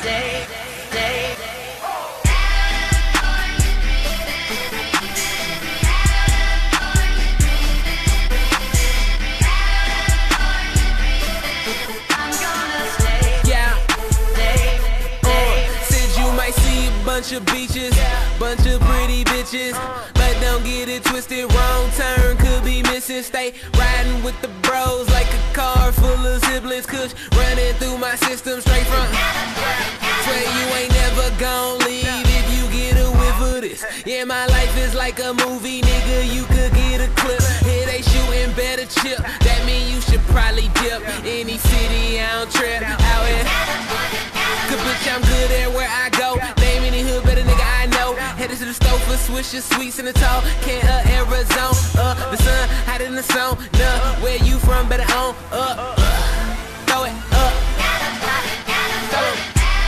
Bunch of beaches, bunch of pretty bitches, but don't get it twisted, wrong turn, could be missing. Stay riding with the bros like a car full of siblings, kush running through my system straight from. Swear you ain't never gon' leave if you get a whiff of this. Yeah, my life is like a movie, nigga, you could get a clip. Here they shooting better chip, that mean you should probably dip. Any city I don't trip, out here. Cause bitch, I'm good at where I go. Name any hood, better nigga I know. Headed to the store for Swisher Sweets in the tall can Arizona. The sun hot in the zone. Nah, where you from? Better own throw it up. Throw it.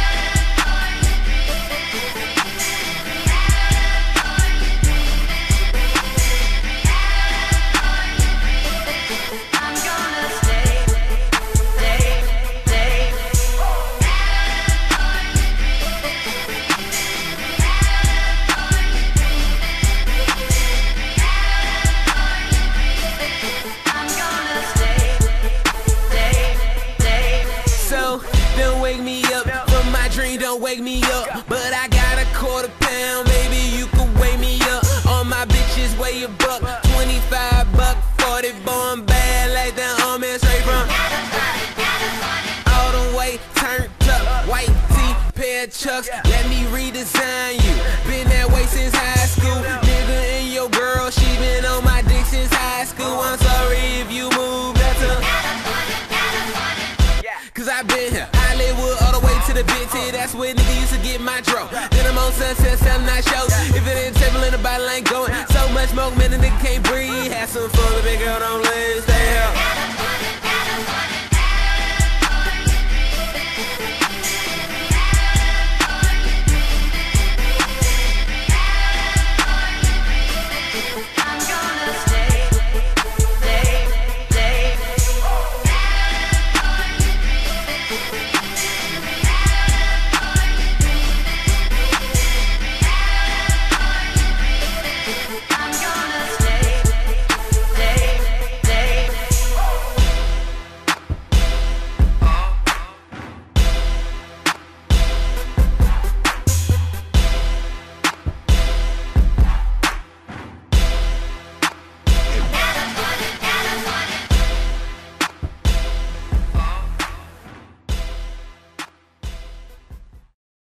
Don't wake me up from my dream, don't wake me up. But I got a £1/4, maybe you can wake me up. All my bitches weigh a buck, 25 buck, 40, born bad like that man straight from. All the way turned up, white tee, pair of chucks. Let me redesign you. Been that way since high school. Nigga and your girl, she been on my dick since high school. I'm sorry if you move, that's cause I been here, Hollywood all the way to the big T. That's where nigga used to get my dro. Then I'm on Sunset, selling night shows. If it ain't table in the bottle, ain't going. So much smoke, man, the nigga can't breathe. Have some fun, but big girl don't live, stay up.